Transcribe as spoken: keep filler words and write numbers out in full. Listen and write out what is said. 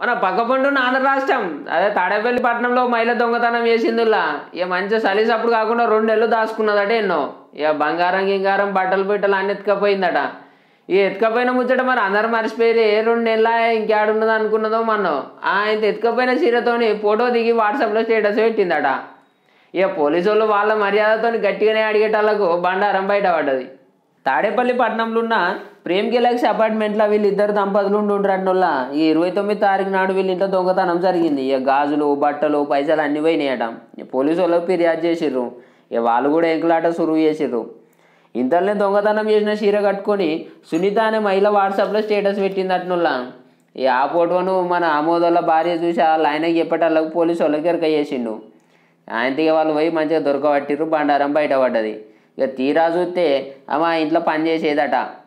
మన పక్కపంటున్న ఆంధ్ర రాష్ట్రం అదే తాడేపల్లి పట్టణంలో మహిళ దొంగతనం చేసిందిలా ఇక మంచి సలీస్ అప్పుడు కాకుండా రెండు నెలలు దాచుకున్నదట ఎన్నో ఇక బంగారం గింగారం బట్టలు బిట్టలు అన్ని ఎత్తుకపోయిందట ఈ ఎత్తుకపోయిన ముచ్చట మరి అందరు మర్చిపోయి రెండు నెలల ఇంకేడున్నది అనుకున్నదో మనం ఆయన ఎత్తుకపోయిన చీరతోని ఫోటో దిగి వాట్సాప్లో స్టేటస్ పెట్టిందట ఇక పోలీసు వాళ్ళు వాళ్ళ మర్యాదతో గట్టిగానే అడిగేటాలకు బండారం బయటపడ్డది తాడేపల్లి పట్టణంలో ఉన్న ప్రేమ్ గెలాక్సీ అపార్ట్మెంట్లో వీళ్ళిద్దరు దంపతులు ఉండుంటారన్నోళ్ళ ఈ ఇరవై తొమ్మిది తారీఖు నాడు వీళ్ళ ఇంట్లో దొంగతనం జరిగింది ఇక గాజులు బట్టలు పైసలు అన్నీ పోయినాయట పోలీసు వాళ్ళకి ఫిర్యాదు చేసిర్రు ఇక వాళ్ళు కూడా ఎంకులాట సురువు చేసిర్రు ఇంతలోనే దొంగతనం చేసిన చీర కట్టుకొని సునీత అనే మహిళ వాట్సాప్లో స్టేటస్ పెట్టింది అట్నుల్ల ఈ ఆ ఫోటోను మన ఆమోదోళ్ళ భార్య చూసి వాళ్ళ ఆయనకి చెప్పేటళ్ళకు పోలీసు వాళ్ళకి ఎరక చేసిండు ఆయనకి వాళ్ళు పోయి మంచిగా దొరకబట్టిర్రు బండారం బయటపడ్డది ఇక తీరా చూస్తే ఆమె ఇంట్లో పని చేసేదట